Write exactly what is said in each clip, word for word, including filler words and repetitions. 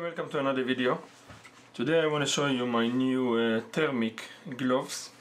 welcome to another video. Today I want to show you my new uh, thermic gloves,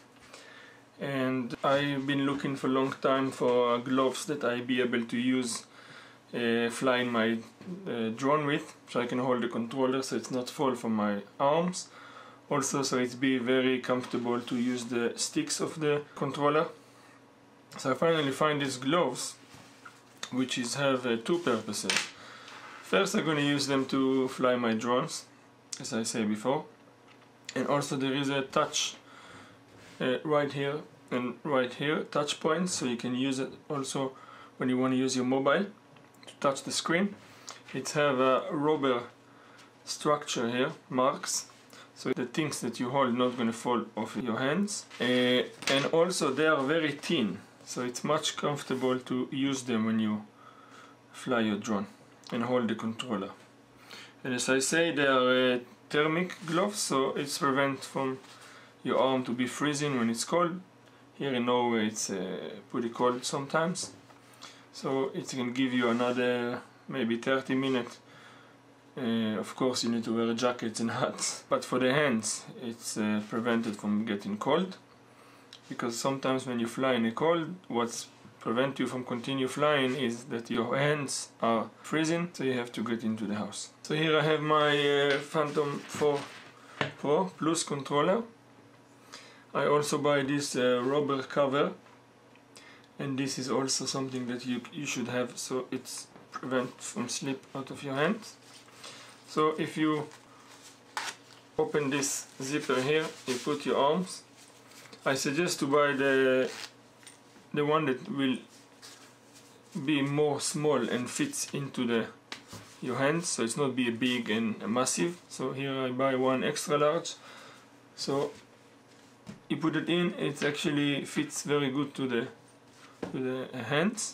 and I've been looking for a long time for gloves that I be able to use uh, flying my uh, drone with, so I can hold the controller so it's not fall from my arms, also so it's be very comfortable to use the sticks of the controller. So I finally find these gloves which is have uh, two purposes. First, I'm going to use them to fly my drones, as I said before, and also there is a touch uh, right here and right here, touch points, so you can use it also when you want to use your mobile to touch the screen. It have a rubber structure here, marks, so the things that you hold not going to fall off your hands, uh, and also they are very thin, so it's much comfortable to use them when you fly your drone and hold the controller. And as I say, they are uh, thermic gloves, so it's prevent from your arm to be freezing when it's cold. Here in Norway it's uh, pretty cold sometimes, so it can give you another maybe thirty minutes. Uh, of course you need to wear jackets and hats, but for the hands it's uh, prevented from getting cold, because sometimes when you fly in a cold, what's prevent you from continue flying is that your hands are freezing, so you have to get into the house. So here I have my uh, Phantom four Pro Plus controller. I also buy this uh, rubber cover, and this is also something that you, you should have, so it's prevent from slip out of your hands. So if you open this zipper here, you put your arms. I suggest to buy the the one that will be more small and fits into the your hands, so it's not be big and massive. So here I buy one extra large, so you put it in, it actually fits very good to the to the hands,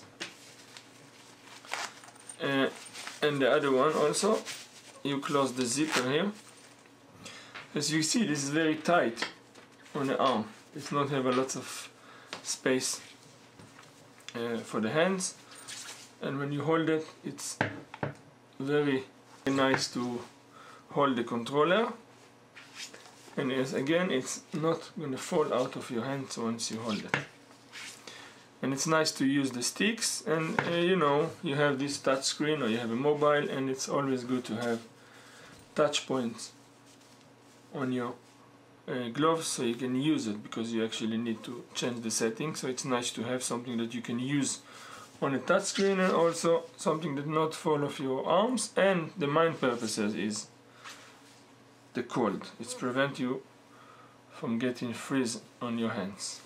uh, and the other one also, you close the zipper here. As you see, this is very tight on the arm, it's not have a lot of space Uh, for the hands, and when you hold it, it's very nice to hold the controller, and as again it's not going to fall out of your hands once you hold it. And it's nice to use the sticks, and uh, you know, you have this touch screen or you have a mobile, and it's always good to have touch points on your Uh, gloves so you can use it, because you actually need to change the settings. So it's nice to have something that you can use on a touch screen, and also something that not fall off your arms. And the main purposes is the cold. It's prevent you from getting freeze on your hands.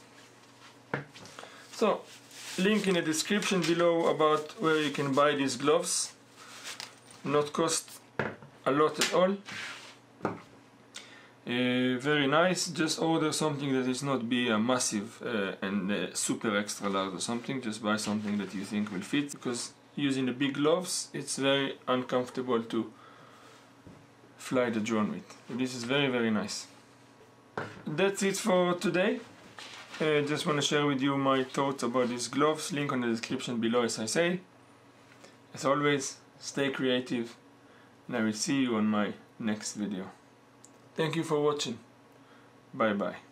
So link in the description below about where you can buy these gloves. Not cost a lot at all. Uh, very nice. Just order something that is not be a massive uh, and uh, super extra large or something. Just buy something that you think will fit, because using the big gloves it's very uncomfortable to fly the drone with. So this is very very nice. That's it for today. I uh, just want to share with you my thoughts about these gloves. Link on the description below, as I say. As always, stay creative, and I will see you on my next video. Thank you for watching. Bye bye.